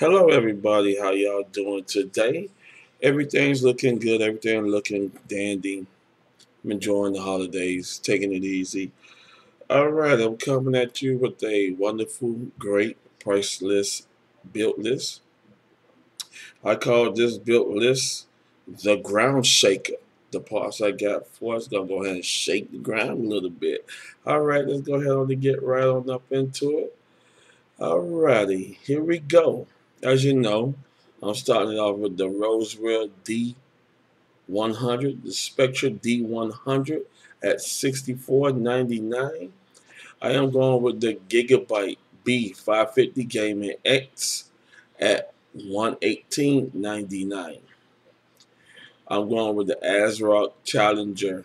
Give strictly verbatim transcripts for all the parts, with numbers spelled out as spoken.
Hello, everybody. How y'all doing today? Everything's looking good. Everything looking dandy. I'm enjoying the holidays, taking it easy. All right, I'm coming at you with a wonderful, great price list, built list. I call this built list the ground shaker. The parts I got for us gonna go ahead and shake the ground a little bit. All right, let's go ahead and get right on up into it. Alrighty, here we go. As you know, I'm starting off with the Rosereal D one hundred, the Spectra D one hundred at sixty-four ninety-nine. I am going with the Gigabyte B five fifty Gaming X at one eighteen ninety-nine. I'm going with the ASRock Challenger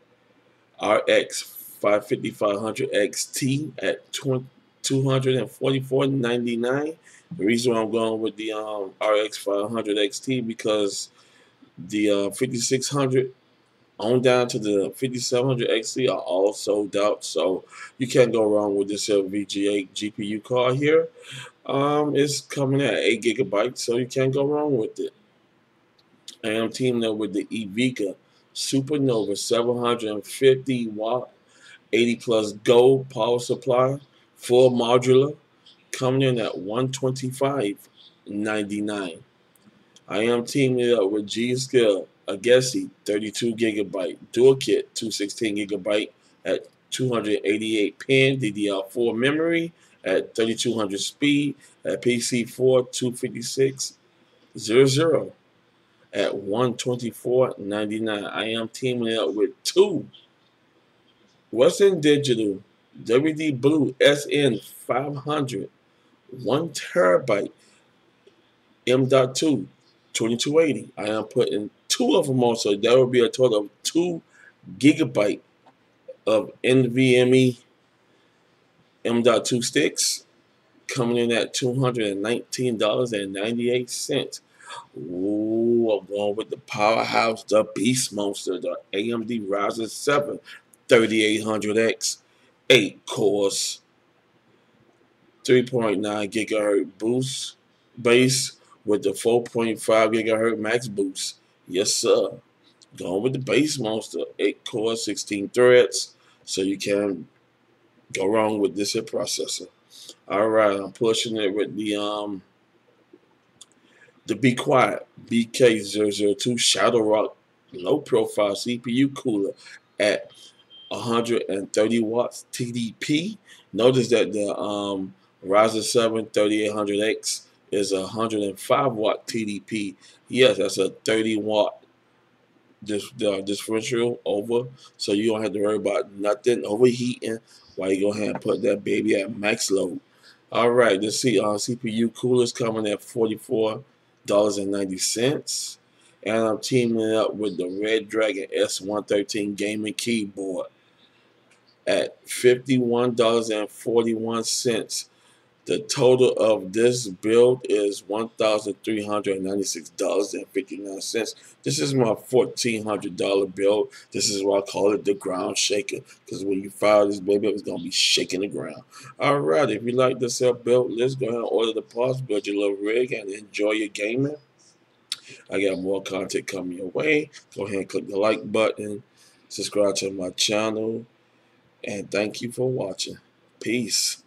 R X five fifty five hundred X T at two forty-four ninety-nine. The reason why I'm going with the um, R X five hundred X T because the uh, fifty-six hundred on down to the fifty-seven hundred X T are all sold out. So you can't go wrong with this uh, V G A G P U card here. Um, it's coming at eight gigabytes, so you can't go wrong with it. I am teaming up with the Evika Supernova seven hundred fifty watt eighty plus gold power supply, full modular, coming in at one twenty-five ninety-nine. I am teaming up with G-Skill Agassi thirty-two gigabyte dual kit two sixteen gigabyte at two eighty-eight pin D D R four memory at thirty-two hundred speed at P C four two fifty-six hundred at one twenty-four ninety-nine. I am teaming up with two Western Digital W D Blue S N five hundred one terabyte M dot two twenty-two eighty. I am putting two of them on, so that will be a total of two gigabyte of NVMe M dot two sticks coming in at two hundred nineteen dollars and ninety-eight cents. Ooh, I'm going with the powerhouse, the beast monster, the A M D Ryzen seven thirty-eight hundred X, eight cores, three point nine gigahertz boost base with the four point five gigahertz max boost. Yes, sir. Going with the base monster, eight cores, sixteen threads, so you can go wrong with this here processor. All right, I'm pushing it with the um the Be Quiet B K zero zero two Shadow Rock low profile C P U cooler at one hundred thirty watts T D P. Notice that the um, Ryzen seven thirty-eight hundred X is a one hundred five watt T D P. Yes, that's a thirty watt dis- uh, differential over, so you don't have to worry about nothing overheating while you go ahead and put that baby at max load. All right, this C, uh, C P U cooler is coming at forty-four dollars and ninety cents. And I'm teaming up with the Red Dragon S one thirteen gaming keyboard at fifty-one dollars and forty-one cents. The total of this build is one thousand three hundred ninety-six dollars and fifty-nine cents. This is my fourteen hundred dollars build. This is why I call it the ground shaker, because when you fire this baby up, it's going to be shaking the ground. All right, if you like this uh, build, let's go ahead and order the parts, build your little rig, and enjoy your gaming. I got more content coming your way. Go ahead and click the like button, subscribe to my channel, and thank you for watching. Peace.